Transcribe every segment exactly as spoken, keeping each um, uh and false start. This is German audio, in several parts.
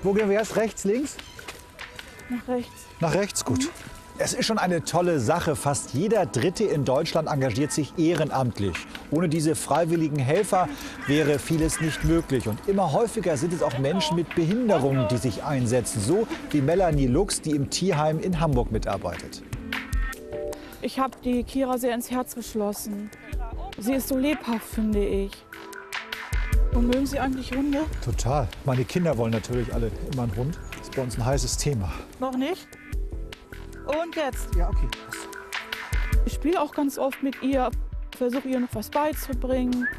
Wo gehen wir jetzt? Rechts, links? Nach rechts. Nach rechts, gut. Mhm. Es ist schon eine tolle Sache. Fast jeder Dritte in Deutschland engagiert sich ehrenamtlich. Ohne diese freiwilligen Helfer wäre vieles nicht möglich. Und immer häufiger sind es auch Menschen mit Behinderungen, die sich einsetzen. So wie Melanie Lux, die im Tierheim in Hamburg mitarbeitet. Ich habe die Kira sehr ins Herz geschlossen. Sie ist so lebhaft, finde ich. Und mögen Sie eigentlich Hunde? Total. Meine Kinder wollen natürlich alle immer einen Hund. Das ist bei uns ein heißes Thema. Noch nicht? Und jetzt? Ja, okay. Ich spiele auch ganz oft mit ihr, versuche ihr noch was beizubringen.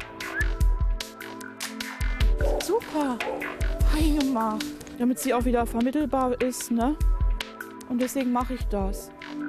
Super, fein gemacht. Damit sie auch wieder vermittelbar ist, ne? Und deswegen mache ich das.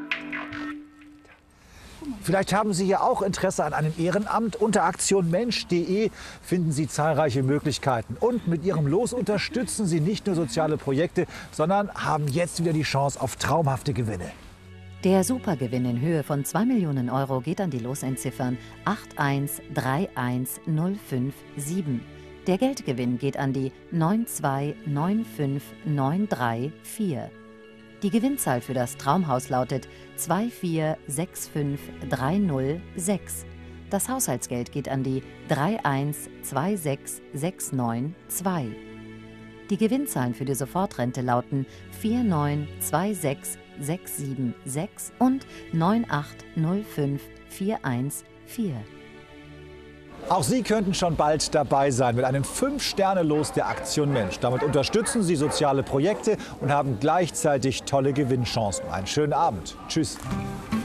Vielleicht haben Sie ja auch Interesse an einem Ehrenamt. Unter aktion mensch punkt de finden Sie zahlreiche Möglichkeiten. Und mit Ihrem Los unterstützen Sie nicht nur soziale Projekte, sondern haben jetzt wieder die Chance auf traumhafte Gewinne. Der Supergewinn in Höhe von zwei Millionen Euro geht an die Losentziffern acht eins drei eins null fünf sieben. Der Geldgewinn geht an die neun zwei neun fünf neun drei vier. Die Gewinnzahl für das Traumhaus lautet zwei vier sechs fünf drei null sechs. Das Haushaltsgeld geht an die drei eins zwei sechs sechs neun zwei. Die Gewinnzahlen für die Sofortrente lauten vier neun zwei sechs sechs sieben sechs und neun acht null fünf vier eins vier. Auch Sie könnten schon bald dabei sein mit einem fünf Sterne Los der Aktion Mensch. Damit unterstützen Sie soziale Projekte und haben gleichzeitig tolle Gewinnchancen. Einen schönen Abend. Tschüss.